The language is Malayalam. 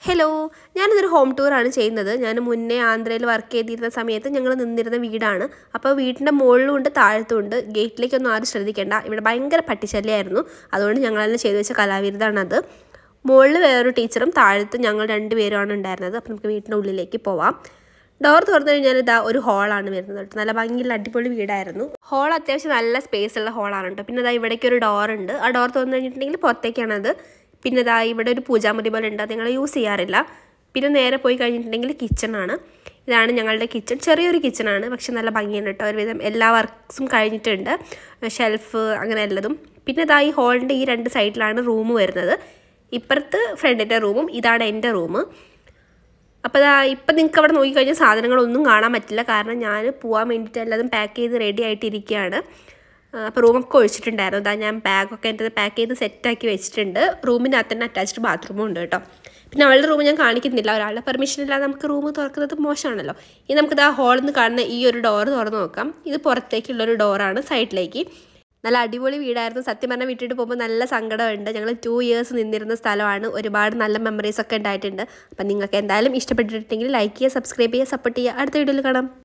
ഹലോ, ഞാനിതൊരു ഹോം ടൂറാണ് ചെയ്യുന്നത്. ഞാൻ മുന്നേ ആന്ധ്രയിൽ വർക്ക് ചെയ്തിരുന്ന സമയത്ത് ഞങ്ങൾ നിന്നിരുന്ന വീടാണ്. അപ്പോൾ വീടിൻ്റെ മുകളിലുണ്ട് താഴത്തുണ്ട്. ഗേറ്റിലേക്കൊന്നും ആരും ശ്രദ്ധിക്കേണ്ട. ഇവിടെ ഭയങ്കര പട്ടിശല്യമായിരുന്നു. അതുകൊണ്ട് ഞങ്ങളെല്ലാം ചെയ്തു വെച്ച കലാവിരുതാണത്. മുകളിൽ വേറൊരു ടീച്ചറും താഴത്ത് ഞങ്ങൾ രണ്ടുപേരുമാണ് ഉണ്ടായിരുന്നത്. അപ്പോൾ നമുക്ക് വീട്ടിൻ്റെ ഉള്ളിലേക്ക് പോവാം. ഡോർ തുറന്നു കഴിഞ്ഞാൽ ഇതാ ഒരു ഹോളാണ് വരുന്നത് കേട്ടോ. നല്ല ഭംഗിയുള്ള അടിപൊളി വീടായിരുന്നു. ഹോൾ അത്യാവശ്യം നല്ല സ്പേസ് ഉള്ള ഹോളാണ് കേട്ടോ. പിന്നെ ഇതാ ഇവിടേക്ക് ഒരു ഡോറുണ്ട്. ആ ഡോർ തുറന്നു കഴിഞ്ഞിട്ടുണ്ടെങ്കിൽ പുറത്തേക്കാണത്. പിന്നെ ഇതാ ഇവിടെ ഒരു പൂജാമുറി പോലെ ഉണ്ട്. അത് ഞങ്ങൾ യൂസ് ചെയ്യാറില്ല. പിന്നെ നേരെ പോയി കഴിഞ്ഞിട്ടുണ്ടെങ്കിൽ കിച്ചണാണ്. ഇതാണ് ഞങ്ങളുടെ കിച്ചൺ. ചെറിയൊരു കിച്ചണാണ്, പക്ഷെ നല്ല ഭംഗിയുണ്ട് കേട്ടോ. ഒരുവിധം എല്ലാ വർക്ക്സും കഴിഞ്ഞിട്ടുണ്ട്. ഷെൽഫ് അങ്ങനെ എല്ലതും. പിന്നെ ഇതാ ഈ ഹോളിൻ്റെ ഈ രണ്ട് സൈഡിലാണ് റൂം വരുന്നത്. ഇപ്പുറത്ത് ഫ്രണ്ടിൻ്റെ റൂമും ഇതാണ് എൻ്റെ റൂം. അപ്പോൾ ഇപ്പം നിങ്ങൾക്ക് അവിടെ നോക്കിക്കഴിഞ്ഞാൽ സാധനങ്ങളൊന്നും കാണാൻ പറ്റില്ല. കാരണം ഞാൻ പോകാൻ വേണ്ടിയിട്ട് എല്ലാതും പാക്ക് ചെയ്ത് റെഡി ആയിട്ടിരിക്കുകയാണ്. അപ്പോൾ റൂമൊക്കെ ഒഴിച്ചിട്ടുണ്ടായിരുന്നു. അതാ ഞാൻ ബാഗൊക്കെ എൻ്റെ പാക്ക് ചെയ്ത് സെറ്റാക്കി വെച്ചിട്ടുണ്ട്. റൂമിനകത്ത് തന്നെ അറ്റാച്ച്ഡ് ബാത്റൂമും ഉണ്ട് കേട്ടോ. പിന്നെ അവളുടെ റൂം ഞാൻ കാണിക്കുന്നില്ല. ഒരാളുടെ പെർമിഷൻ ഇല്ലാതെ നമുക്ക് റൂം തുറക്കുന്നത് മോശമാണല്ലോ. ഇനി നമുക്കിത് ആ ഹോളിൽ നിന്ന് കാണുന്ന ഈ ഒരു ഡോർ തുറന്ന് നോക്കാം. ഇത് പുറത്തേക്കുള്ളൊരു ഡോറാണ്, സൈഡിലേക്ക്. നല്ല അടിപൊളി വീടായിരുന്നു. സത്യം പറഞ്ഞാൽ വിട്ടിട്ട് പോകുമ്പോൾ നല്ല സങ്കടമുണ്ട്. ഞങ്ങൾ 2 years നിന്നിരുന്ന സ്ഥലമാണ്. ഒരുപാട് നല്ല മെമ്മറീസൊക്കെ ഉണ്ടായിട്ടുണ്ട്. അപ്പം നിങ്ങൾക്ക് എന്തായാലും ഇഷ്ടപ്പെട്ടിട്ടുണ്ടെങ്കിൽ ലൈക്ക് ചെയ്യുക, സബ്സ്ക്രൈബ് ചെയ്യുക, സപ്പോർട്ട് ചെയ്യുക. അടുത്ത വീഡിയോയിൽ കാണാം.